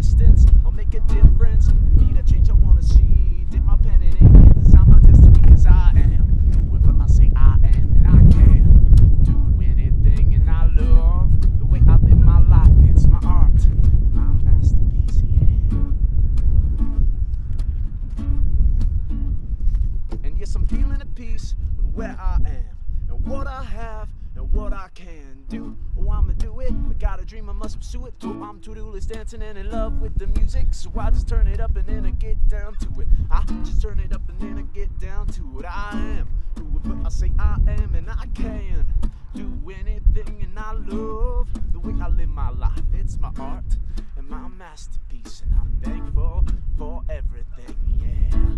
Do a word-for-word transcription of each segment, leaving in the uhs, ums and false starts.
distance. I'll make a difference and be the change I wanna see. Dip my pen in ink and design my destiny, cause I am whoever I say I am, and I can do anything, and I love the way I live my life. It's my art and my masterpiece, yeah. And yes, I'm feeling at peace with where I am and what I have and what I can do. Oh, I'ma do it. I got a dream, I must pursue it. So I'm to-do list dancing and in love with the music. So I just turn it up and then I get down to it. I just turn it up and then I get down to it. I am whoever I say I am, and I can do anything, and I love the way I live my life. It's my art and my masterpiece, and I'm thankful for everything, yeah.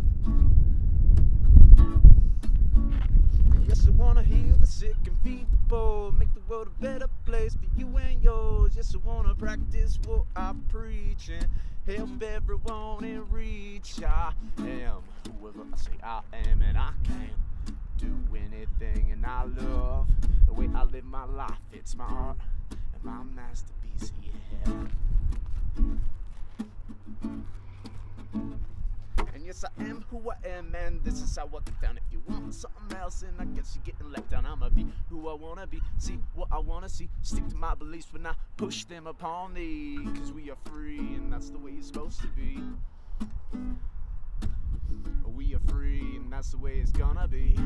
Yes, I wanna heal the sick and feed the poor, make the world a better place for you and yours. Yes, I wanna practice what I preach and help everyone in reach. I am whoever I say I am, and I can do anything, and I love the way I live my life. It's my art and my masterpiece, yeah. And yes, I am who I am, and this is how I get down. If you want something else, then I guess you're getting left down. I'ma be who I wanna be, see what I wanna see, stick to my beliefs but not push them upon thee. Cause we are free, and that's the way it's supposed to be. We are free, and that's the way it's gonna be.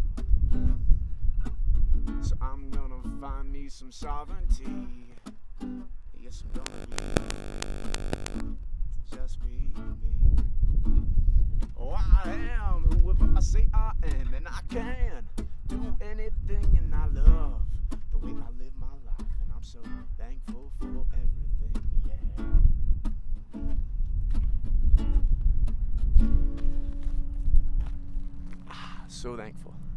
So I'm gonna find me some sovereignty. Yes, I'm gonna be just be me. Oh, I am whoever I say I am, and I can do anything, and I love the way I live my life, and I'm so thankful for everything, yeah. Ah, so thankful.